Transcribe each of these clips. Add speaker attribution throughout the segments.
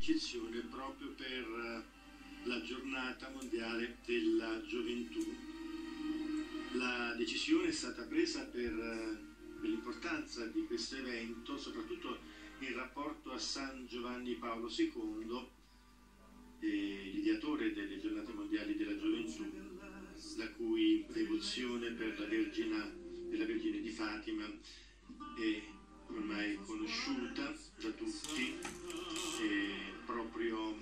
Speaker 1: eccezione proprio per la giornata mondiale della gioventù. La decisione è stata presa per l'importanza di questo evento, soprattutto in rapporto a San Giovanni Paolo II, l'ideatore delle giornate mondiali della gioventù, la cui devozione per la Vergine di Fatima è ormai conosciuta da tutti. Proprio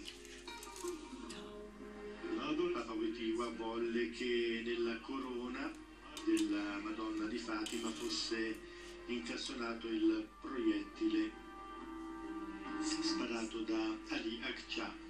Speaker 1: Papa Wojtyła volle che nella corona della Madonna di Fatima fosse incassonato il proiettile sparato da Ali Akçaa.